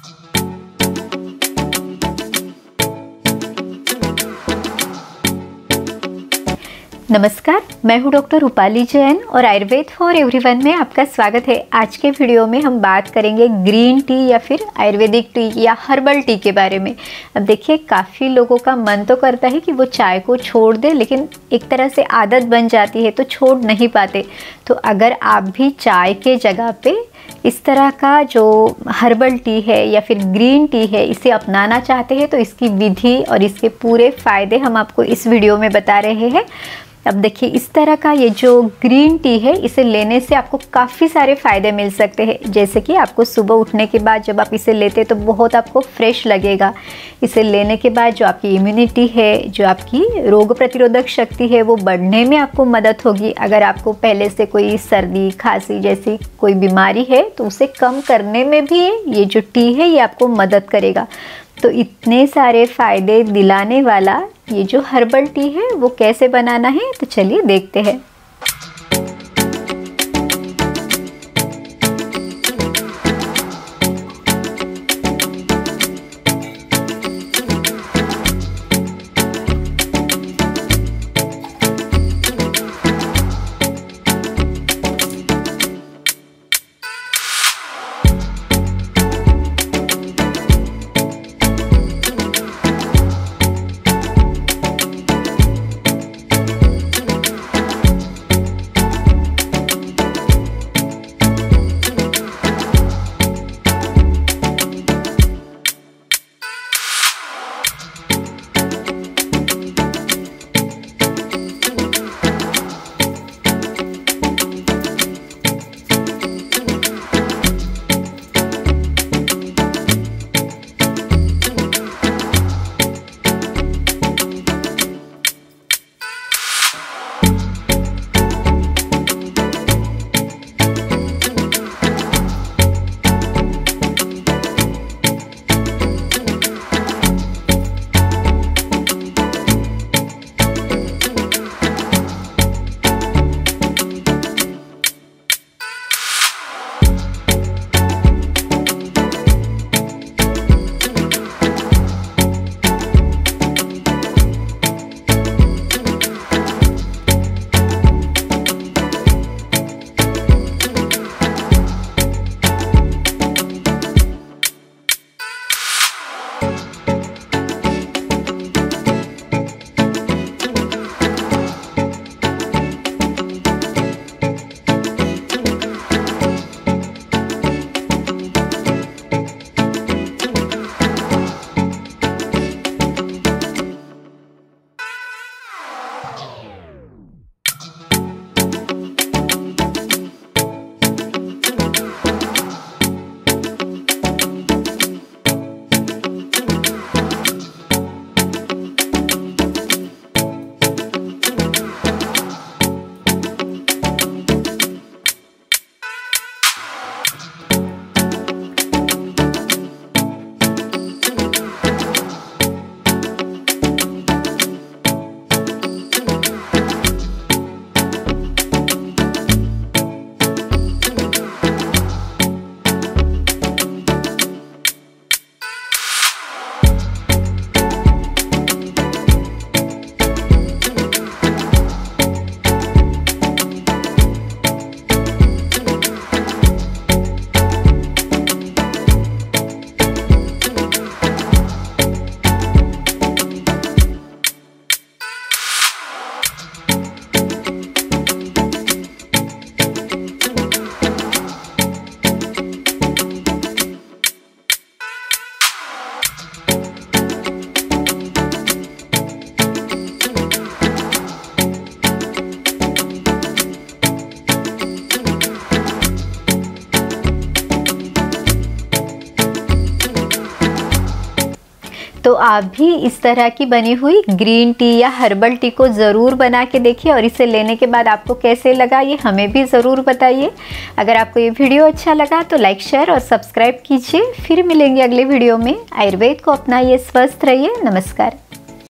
नमस्कार, मैं हूं डॉक्टर रूपाली जैन और आयुर्वेद फॉर एवरीवन में आपका स्वागत है। आज के वीडियो में हम बात करेंगे ग्रीन टी या फिर आयुर्वेदिक टी या हर्बल टी के बारे में। अब देखिए, काफ़ी लोगों का मन तो करता है कि वो चाय को छोड़ दे, लेकिन एक तरह से आदत बन जाती है तो छोड़ नहीं पाते। तो अगर आप भी चाय के जगह पे इस तरह का जो हर्बल टी है या फिर ग्रीन टी है इसे अपनाना चाहते हैं तो इसकी विधि और इसके पूरे फ़ायदे हम आपको इस वीडियो में बता रहे हैं। अब देखिए, इस तरह का ये जो ग्रीन टी है इसे लेने से आपको काफ़ी सारे फ़ायदे मिल सकते हैं। जैसे कि आपको सुबह उठने के बाद जब आप इसे लेते हैं तो बहुत आपको फ्रेश लगेगा। इसे लेने के बाद जो आपकी इम्यूनिटी है, जो आपकी रोग प्रतिरोधक शक्ति है, वो बढ़ने में आपको मदद होगी। अगर आपको पहले से कोई सर्दी खांसी जैसी कोई बीमारी है तो उसे कम करने में भी ये जो टी है ये आपको मदद करेगा। तो इतने सारे फ़ायदे दिलाने वाला ये जो हर्बल टी है वो कैसे बनाना है, तो चलिए देखते हैं। तो आप भी इस तरह की बनी हुई ग्रीन टी या हर्बल टी को ज़रूर बना के देखिए और इसे लेने के बाद आपको कैसे लगा ये हमें भी ज़रूर बताइए। अगर आपको ये वीडियो अच्छा लगा तो लाइक, शेयर और सब्सक्राइब कीजिए। फिर मिलेंगे अगले वीडियो में। आयुर्वेद को अपनाइए, स्वस्थ रहिए। नमस्कार।